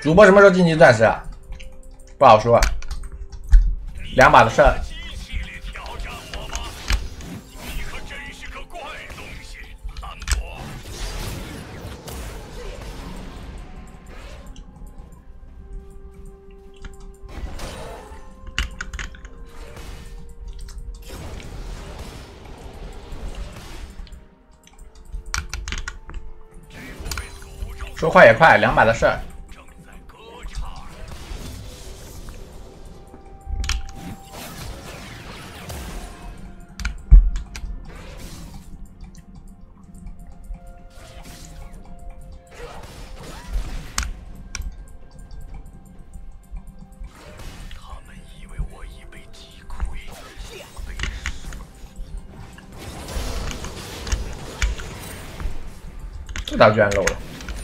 主播什么时候晋级钻石啊？不好说，2把的事儿。说快也快，2把的事儿。这道居然漏了。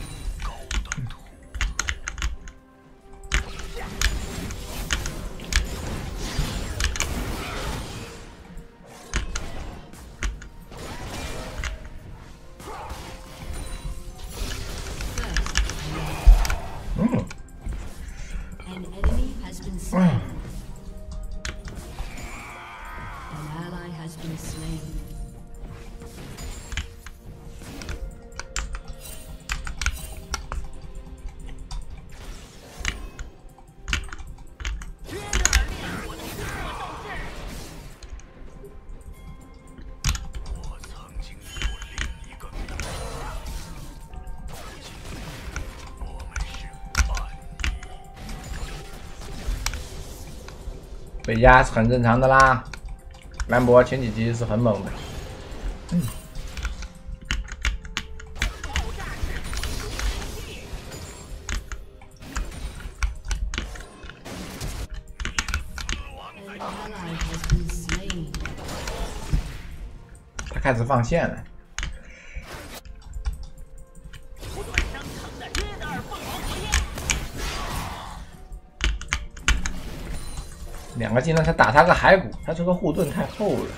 被压是很正常的啦，兰博前几局是很猛的。他开始放线了。 2个技能才打他个骸骨，他这个护盾太厚了。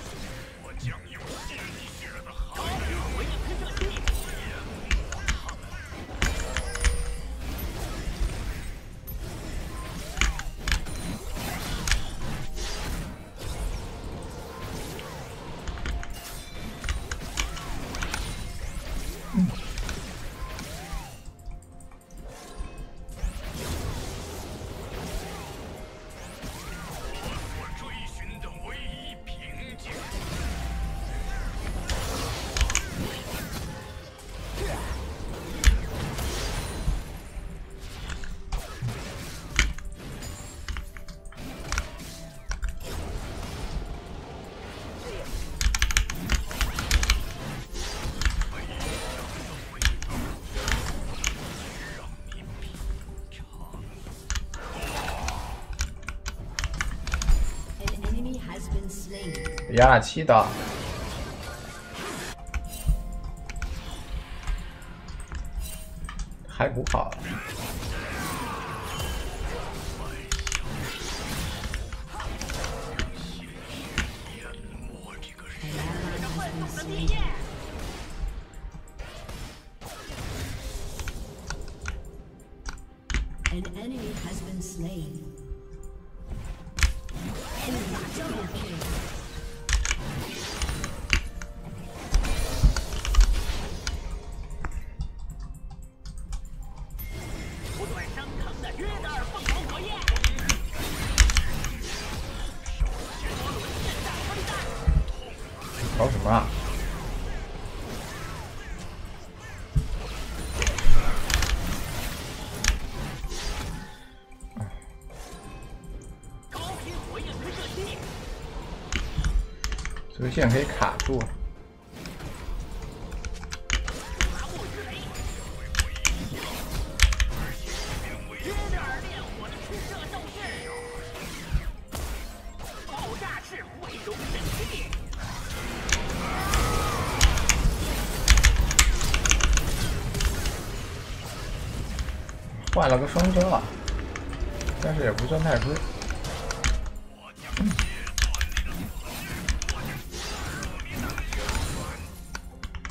压了7刀，骸骨好了。 An enemy has been slain. Enemy double kill. 不断升腾的约德尔凤凰火焰。 搞什么啊？ 这个线可以卡住。换了个双针啊，但是也不算太亏。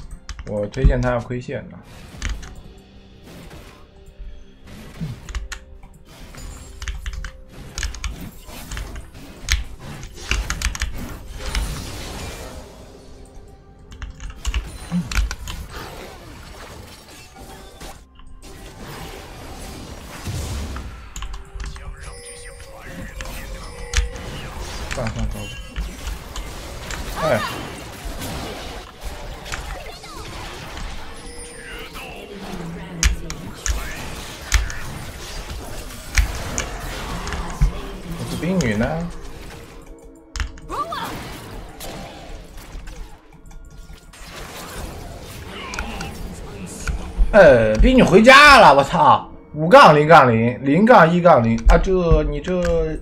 我推荐他要亏线的。 哎。我是冰女呢？冰女回家了，我操！5杠0杠00杠1杠0啊，你这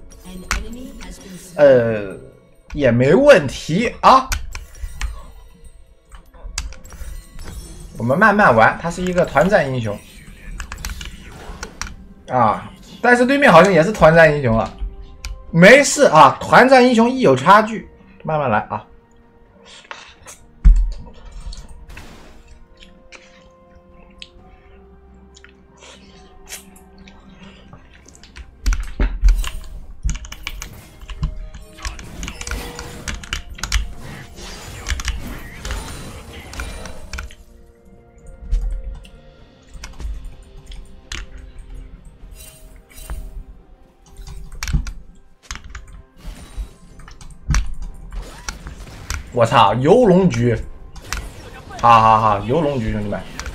也没问题啊。我们慢慢玩，他是一个团战英雄啊，但是对面好像也是团战英雄啊。没事啊，团战英雄一有差距，慢慢来啊。我操，游龙局，哈，游龙局，兄弟们。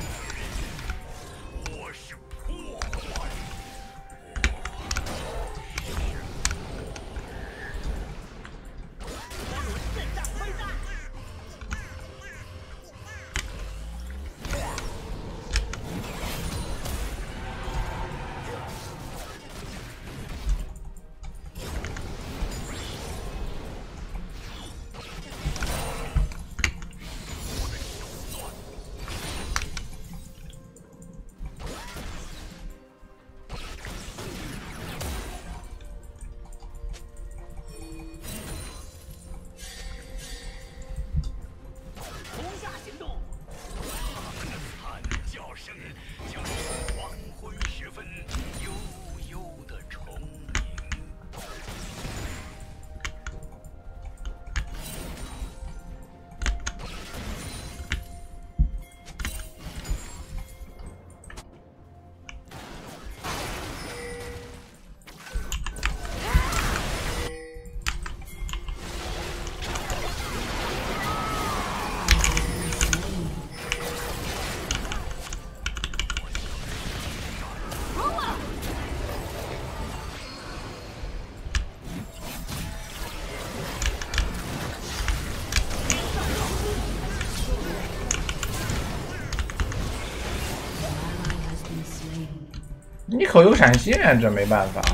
你口有闪现，这没办法。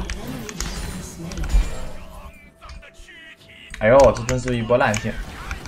哎呦，这真是一波烂线。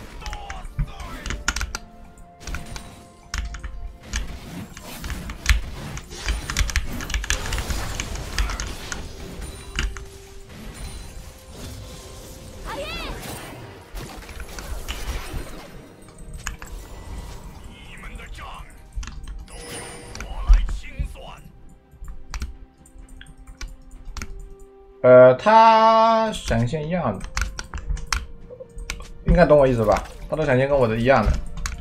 他闪现一样的，应该懂我意思吧？他的闪现跟我的一样的。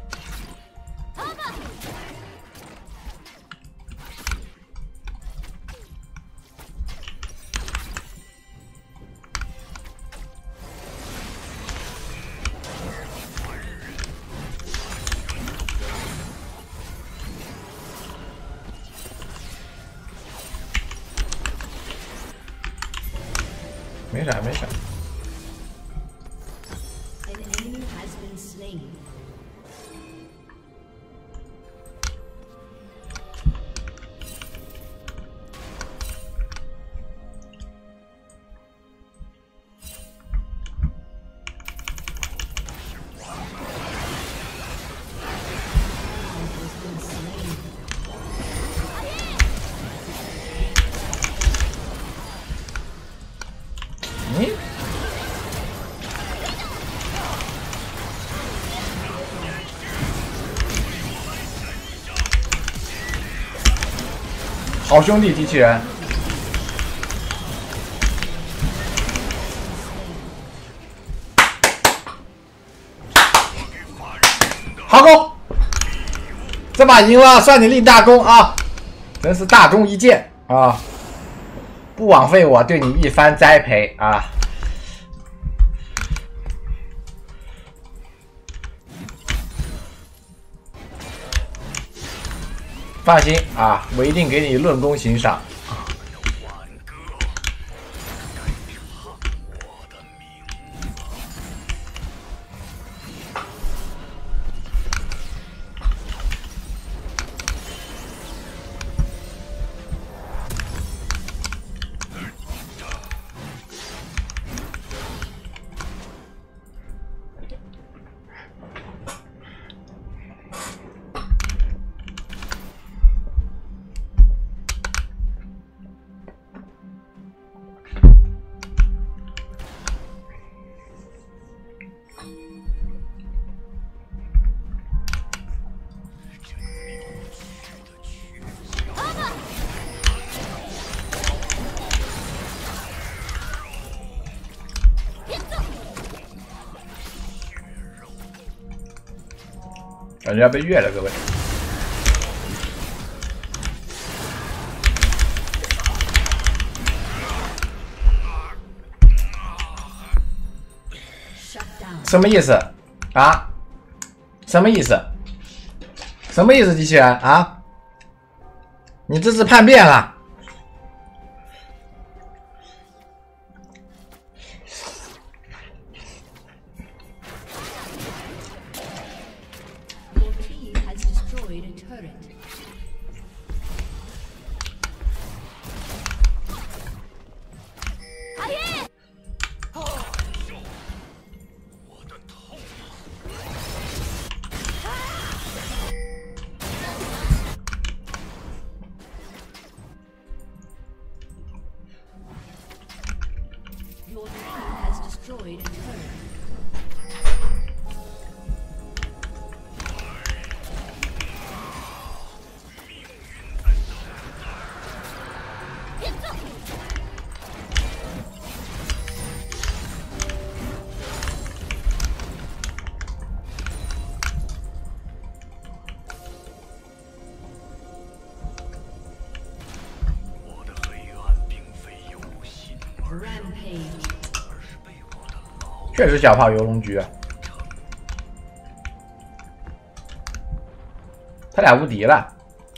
没闪，没闪。好兄弟，机器人。好攻，这把赢了，算你立大功啊！真是大功一件啊！不枉费我对你一番栽培啊！ 放心啊，我一定给你论功行赏。感觉要被越了，各位。什么意思啊？什么意思？什么意思，机器人啊？你这是叛变了！ 确实小炮游龙局，他俩无敌了。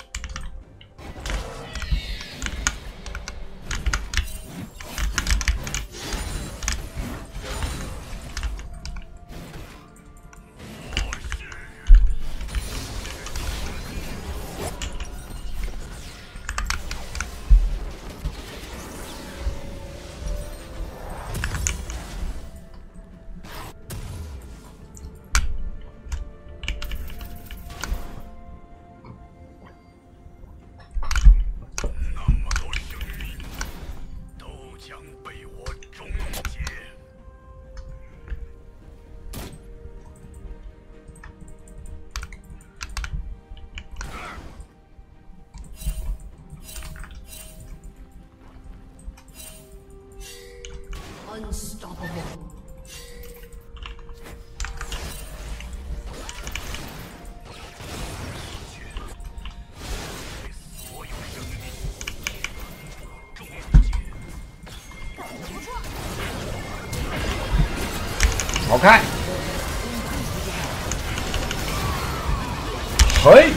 Unstoppable. 好开，嘿，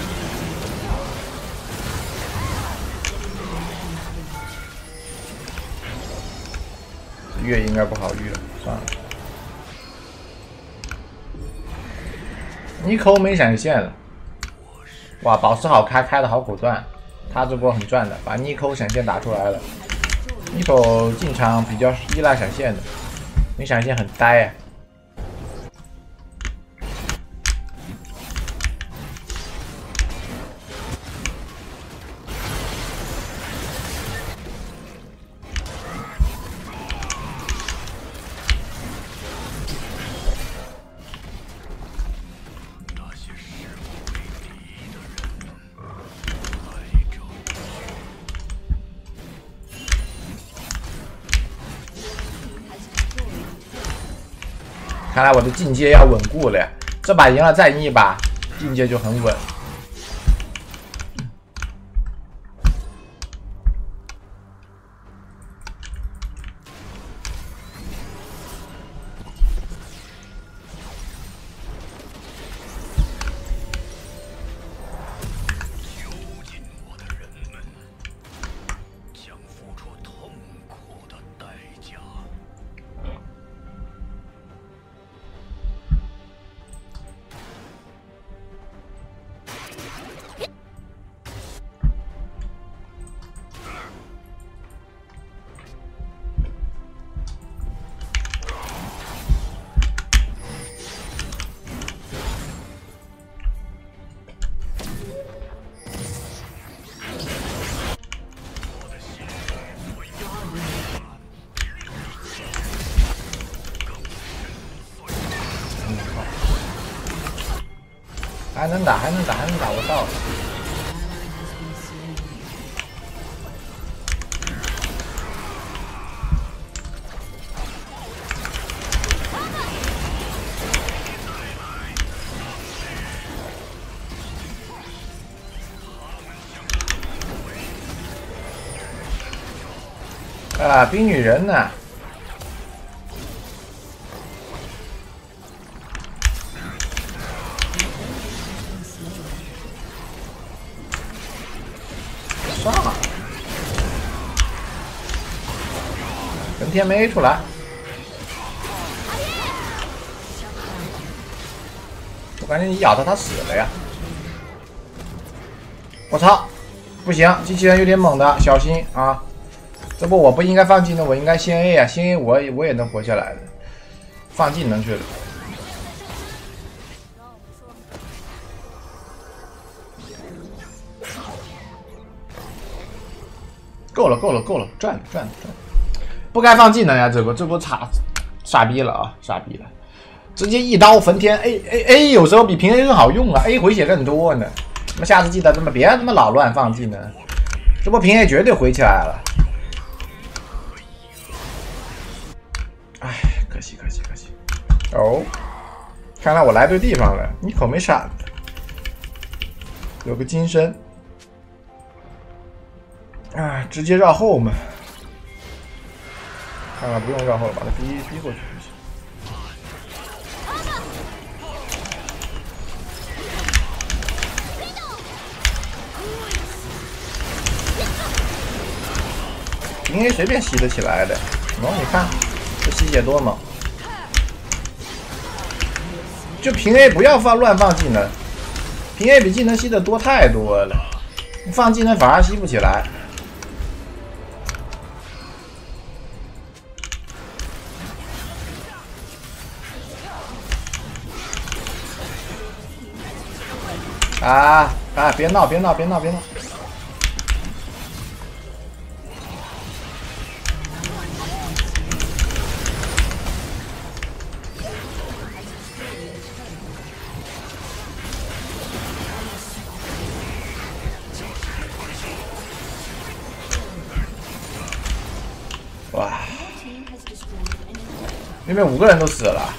越应该不好越，算了。Nico 没闪现了，哇，宝石好开，开的好果断，他这波很赚的，把 Nico 闪现打出来了。Nico 进场比较依赖闪现的，没闪现很呆呀、看来我的进阶要稳固了呀！这把赢了再赢一把，进阶就很稳。 还能打，还能打，还能打，我到了。啊，冰女人呢？上啊！本田没 A 出来，我感觉你咬他死了呀！我操！不行，机器人有点猛的，小心啊！这不我不应该放技能，我应该先 A 啊，先 A 我也能活下来的，放技能去了。够了，够了，够了，赚了，赚了，赚了！不该放技能呀，这波傻逼了啊，傻逼了！直接一刀焚天 A 有时候比平 A 更好用啊 ，A 回血更多呢。那么下次记得别他妈老乱放技能，这波平 A 绝对回起来了。哎，可惜可惜可惜！哦，看来我来对地方了，你口没闪的，有个金身。啊，直接绕后嘛，看看不用绕后了，把他逼过去就行。平 A 随便吸得起来的，猛！你看这吸血多猛！就平 A 不要乱放技能，平 A 比技能吸的多太多了，你放技能反而吸不起来。啊！别闹！别闹！别闹！别闹！哇！那边5个人都死了。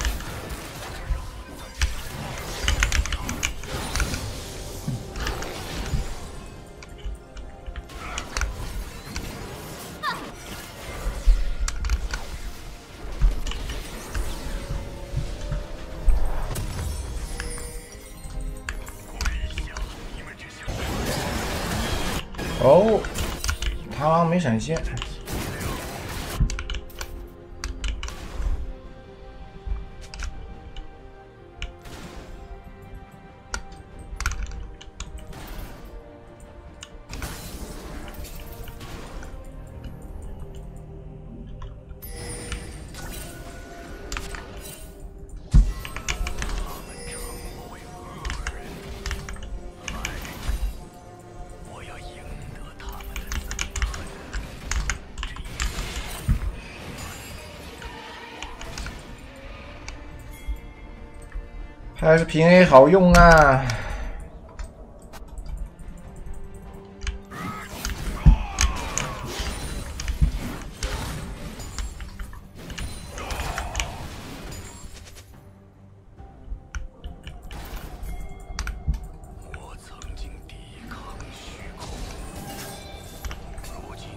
哦，螳螂没闪现。还是平 A 好用啊！ 我曾经抵抗虚空，如今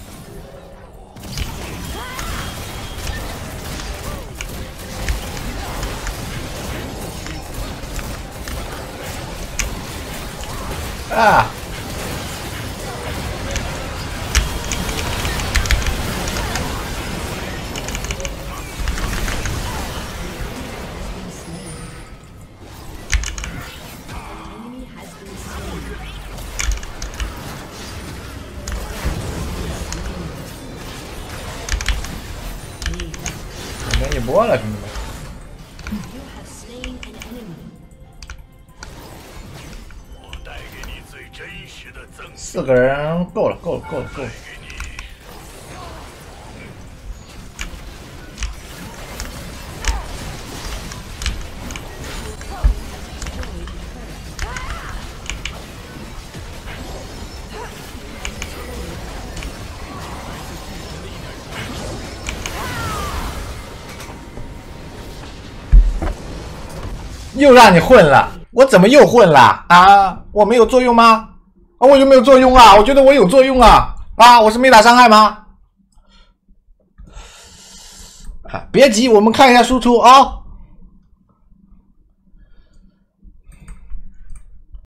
啊！没一波了，兄弟们。4个人够了，够了，够了，够了。 又让你混了，我怎么又混了啊？我没有作用吗？啊，我有没有作用啊？我觉得我有作用啊！啊，我是没打伤害吗？啊，别急，我们看一下输出啊。